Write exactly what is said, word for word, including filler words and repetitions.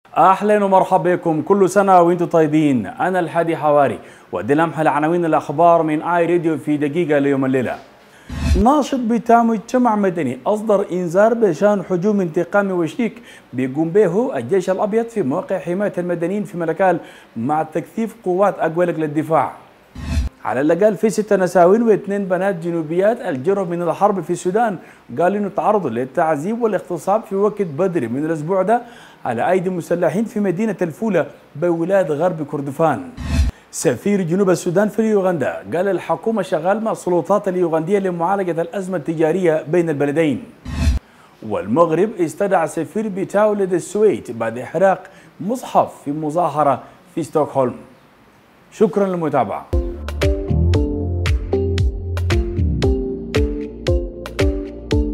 اهلا ومرحبا بكم، كل سنه وانتم طيبين. انا الحادي حواري ودي لمحه لعناوين الاخبار من اي راديو في دقيقه ليوم الليله. ناشط بتاع مجتمع مدني اصدر انذار بشان هجوم انتقامي وشيك بيقوم به الجيش الابيض في موقع حمايه المدنيين في ملكال مع تكثيف قوات اقوى للدفاع. على الاقل في ست نساوين واثنين بنات جنوبيات الجروا من الحرب في السودان قال انه تعرضوا للتعذيب والاغتصاب في وقت بدري من الاسبوع ده على ايدي مسلحين في مدينه الفوله بولايه غرب كردفان. سفير جنوب السودان في يوغندا قال الحكومه شغال مع السلطات اليوغنديه لمعالجه الازمه التجاريه بين البلدين. والمغرب استدعى سفير بتاعه لدى السويد بعد احراق مصحف في مظاهره في ستوكهولم. شكرا للمتابعه.